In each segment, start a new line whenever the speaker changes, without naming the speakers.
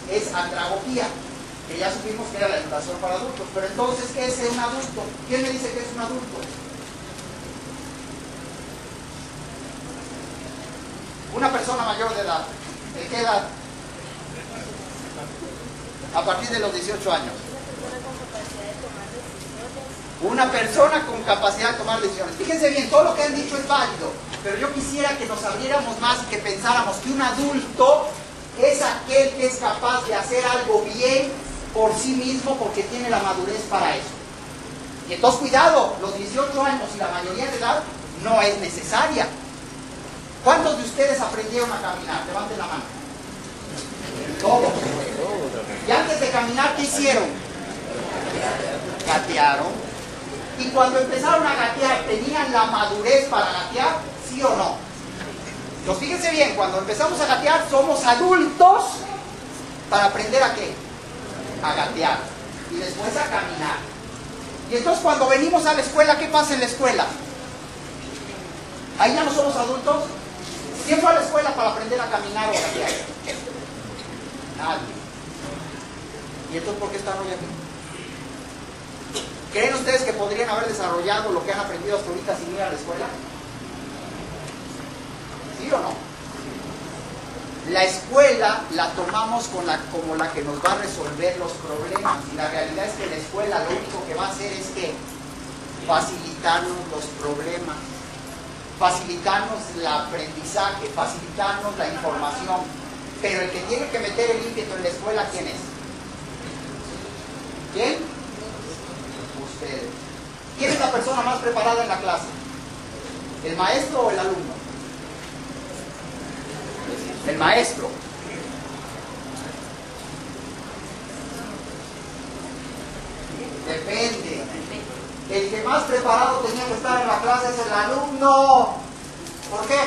es andragogía, que ya supimos que era la educación para adultos. Pero entonces, ¿qué es un adulto? ¿Quién me dice que es un adulto? Una persona mayor de edad. ¿De qué edad? A partir de los 18 años. Una persona con capacidad de tomar decisiones. Fíjense bien, todo lo que han dicho es válido, pero yo quisiera que nos abriéramos más y que pensáramos que un adulto es aquel que es capaz de hacer algo bien por sí mismo porque tiene la madurez para eso. Y entonces, cuidado, los 18 años y la mayoría de edad no es necesaria. ¿Cuántos de ustedes aprendieron a caminar? Levanten la mano. Todos. Y antes de caminar, ¿qué hicieron? Gatearon. Y cuando empezaron a gatear, ¿tenían la madurez para gatear? ¿Sí o no? Entonces, fíjense bien, cuando empezamos a gatear, somos adultos para aprender ¿a qué? A gatear. Y después a caminar. Y entonces, cuando venimos a la escuela, ¿qué pasa en la escuela? Ahí ya no somos adultos. ¿Quién fue a la escuela para aprender a caminar o a gatear? Nadie. ¿Y entonces por qué están hoy aquí? ¿Creen ustedes que podrían haber desarrollado lo que han aprendido hasta ahorita sin ir a la escuela? ¿Sí o no? La escuela la tomamos como la que nos va a resolver los problemas. Y la realidad es que la escuela lo único que va a hacer es que facilitarnos los problemas, facilitarnos el aprendizaje, facilitarnos la información. Pero el que tiene que meter el ímpetu en la escuela, ¿quién es? ¿Quién? Ustedes. ¿Quién es la persona más preparada en la clase? ¿El maestro o el alumno? El maestro. Depende. El que más preparado tenía que estar en la clase es el alumno. ¿Por qué?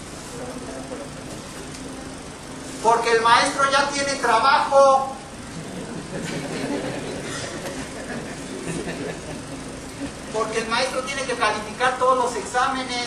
Porque el maestro ya tiene trabajo. Porque el maestro tiene que calificar todos los exámenes.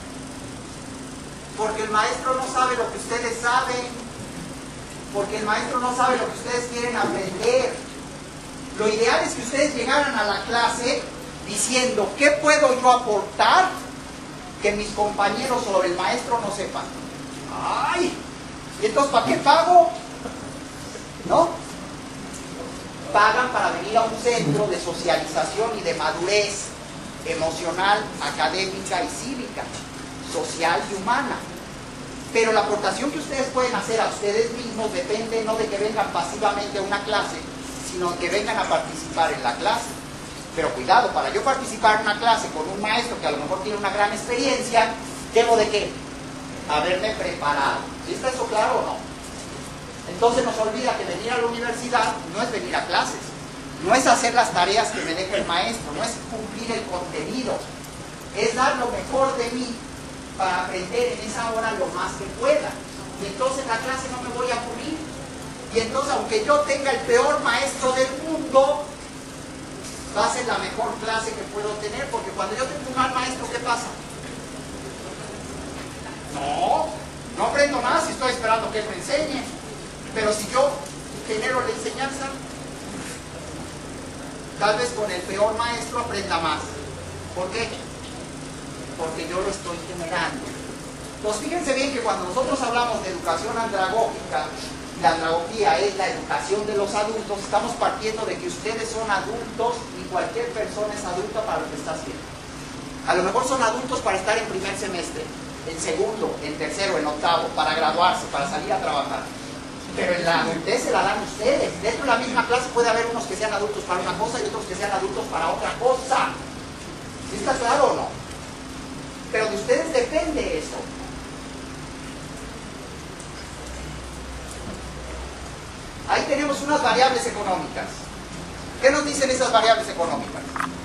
Porque el maestro no sabe lo que ustedes saben. Porque el maestro no sabe lo que ustedes quieren aprender. Lo ideal es que ustedes llegaran a la clase diciendo, ¿qué puedo yo aportar que mis compañeros o el maestro no sepan? ¡Ay! ¿Y entonces para qué pago? ¿No? Pagan para venir a un centro de socialización y de madurez emocional, académica y cívica, social y humana. Pero la aportación que ustedes pueden hacer a ustedes mismos depende no de que vengan pasivamente a una clase, sino que vengan a participar en la clase. Pero cuidado, para yo participar en una clase con un maestro que a lo mejor tiene una gran experiencia, ¿debo de qué? Haberme preparado. ¿Sí está eso claro o no? Entonces nos olvida que venir a la universidad no es venir a clases, no es hacer las tareas que me deja el maestro, no es cumplir el contenido, es dar lo mejor de mí para aprender en esa hora lo más que pueda. Y entonces en la clase no me voy a aburrir. Y entonces, aunque yo tenga el peor maestro del mundo, va a ser la mejor clase que puedo tener, porque cuando yo tengo un mal maestro, ¿qué pasa? No aprendo nada si estoy esperando que él me enseñe. Pero si yo genero la enseñanza, tal vez con el peor maestro aprenda más. ¿Por qué? Porque yo lo estoy generando. Entonces, fíjense bien que cuando nosotros hablamos de educación andragógica, la andragogía es la educación de los adultos, estamos partiendo de que ustedes son adultos y cualquier persona es adulta para lo que está haciendo. A lo mejor son adultos para estar en primer semestre, en segundo, en tercero, en octavo, para graduarse, para salir a trabajar. Pero en la adultez se la dan ustedes. Dentro de la misma clase puede haber unos que sean adultos para una cosa y otros que sean adultos para otra cosa. ¿Sí está claro o no? Pero de ustedes depende eso. Ahí tenemos unas variables económicas. ¿Qué nos dicen esas variables económicas?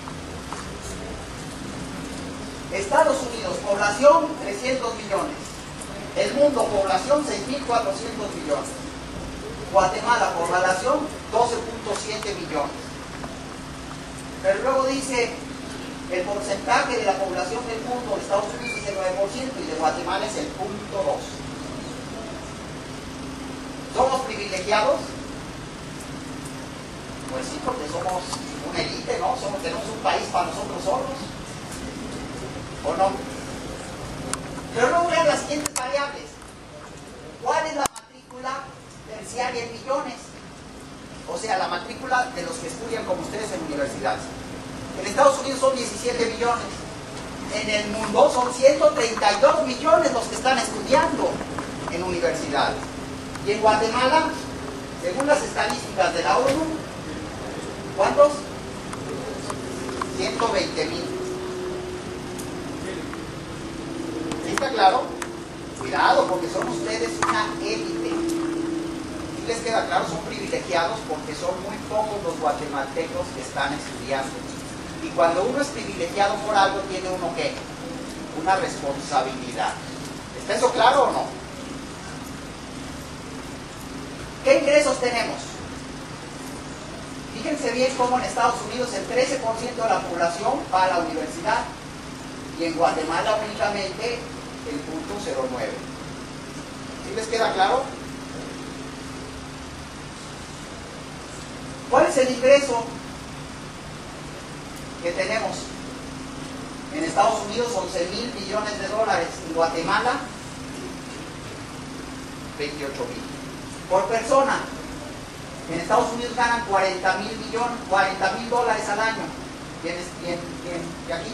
Estados Unidos, población 300 millones. El mundo, población 6.400 millones. Guatemala, población 12.7 millones. Pero luego dice, el porcentaje de la población del mundo de Estados Unidos es el 9% y de Guatemala es el 0.2%. ¿Somos privilegiados? Pues sí, porque somos una élite, ¿no? Tenemos un país para nosotros solos. ¿O no? Pero no vean las siguientes variables. ¿Cuál es la matrícula terciaria en millones? O sea, la matrícula de los que estudian como ustedes en universidades. En Estados Unidos son 17 millones. En el mundo son 132 millones los que están estudiando en universidades. Y en Guatemala, según las estadísticas de la ONU, ¿cuántos? 120,000. ¿Sí está claro? Cuidado, porque son ustedes una élite. ¿Sí les queda claro? Son privilegiados porque son muy pocos los guatemaltecos que están estudiando. Y cuando uno es privilegiado por algo, tiene uno ¿qué? Una responsabilidad. ¿Está eso claro o no? ¿Qué ingresos tenemos? Fíjense bien cómo en Estados Unidos el 13% de la población va a la universidad y en Guatemala únicamente el 0.09. ¿Sí les queda claro? ¿Cuál es el ingreso que tenemos? En Estados Unidos 11,000 millones de dólares, en Guatemala 28,000 por persona. En Estados Unidos ganan 40,000 dólares al año. ¿Y aquí?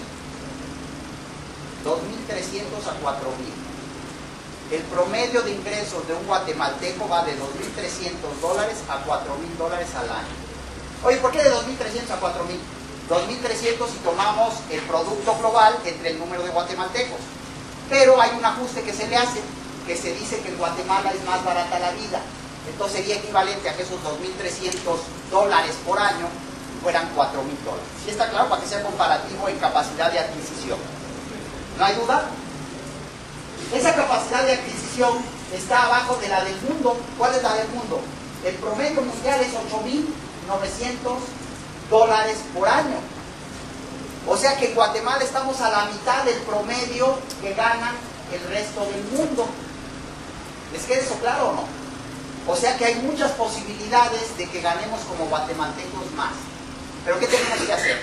2,300 a 4,000. El promedio de ingresos de un guatemalteco va de 2,300 dólares a 4,000 dólares al año. Oye, ¿por qué de 2,300 a 4,000? 2,300 si tomamos el producto global entre el número de guatemaltecos. Pero hay un ajuste que se le hace, que se dice que en Guatemala es más barata la vida. Entonces sería equivalente a que esos 2,300 dólares por año fueran 4,000 dólares. ¿Sí está claro? Para que sea comparativo en capacidad de adquisición. ¿No hay duda? Esa capacidad de adquisición está abajo de la del mundo. ¿Cuál es la del mundo? El promedio mundial es 8,900 dólares por año. O sea que en Guatemala estamos a la mitad del promedio que ganan el resto del mundo. ¿Les queda eso claro o no? O sea que hay muchas posibilidades de que ganemos como guatemaltecos más. ¿Pero qué tenemos que hacer?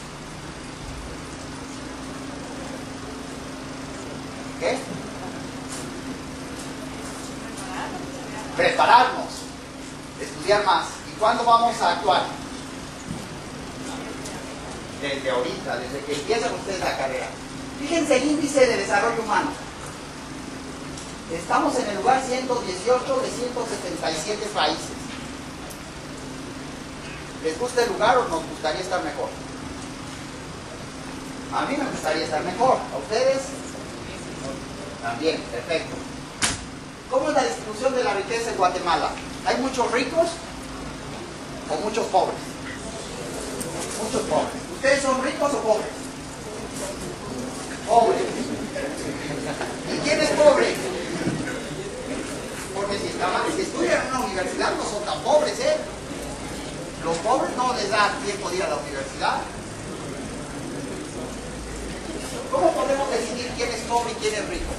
¿Qué? Prepararnos, estudiar más. ¿Y cuándo vamos a actuar? Desde ahorita, desde que empiezan ustedes la carrera. Fíjense el índice de desarrollo humano. Estamos en el lugar 118 de 177 países. ¿Les gusta el lugar o nos gustaría estar mejor? A mí me gustaría estar mejor. ¿A ustedes? También, perfecto. ¿Cómo es la distribución de la riqueza en Guatemala? ¿Hay muchos ricos o muchos pobres? Muchos pobres. ¿Ustedes son ricos o pobres? Pobres. ¿Y quién es pobre? Porque si estudian en una universidad no son tan pobres, ¿eh? Los pobres no les da tiempo de ir a la universidad. ¿Cómo podemos decidir quién es pobre y quién es rico?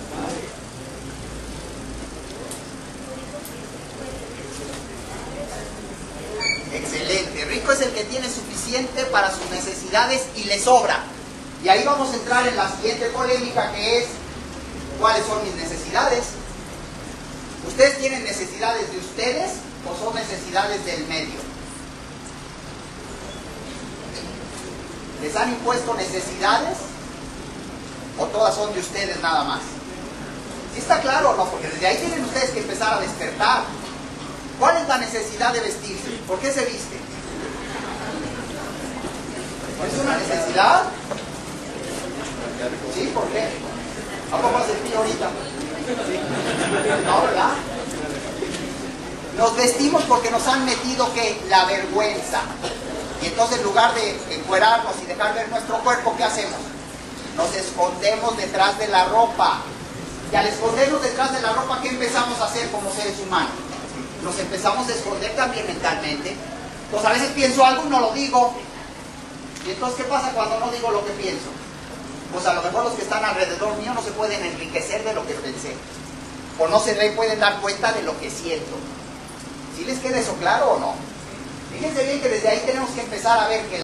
Excelente. Rico es el que tiene suficiente para sus necesidades y le sobra. Y ahí vamos a entrar en la siguiente polémica, que es ¿cuáles son mis necesidades? ¿Ustedes tienen necesidades de ustedes o son necesidades del medio? ¿Les han impuesto necesidades o todas son de ustedes nada más? ¿Sí está claro o no? Porque desde ahí tienen ustedes que empezar a despertar. ¿Cuál es la necesidad de vestirse? ¿Por qué se viste? ¿Es una necesidad? ¿Sí? ¿Por qué? ¿A poco hace frío ahorita? No, ¿verdad? Nos vestimos porque nos han metido ¿qué? La vergüenza. Y entonces en lugar de encuerarnos y dejar ver nuestro cuerpo, ¿qué hacemos? Nos escondemos detrás de la ropa. Y al escondernos detrás de la ropa, ¿qué empezamos a hacer como seres humanos? Nos empezamos a esconder también mentalmente. Pues a veces pienso algo y no lo digo. Y entonces, ¿qué pasa cuando no digo lo que pienso? Pues a lo mejor los que están alrededor mío no se pueden enriquecer de lo que pensé. O no se pueden dar cuenta de lo que siento. ¿Sí les queda eso claro o no? Fíjense fíjense bien que desde ahí tenemos que empezar a ver que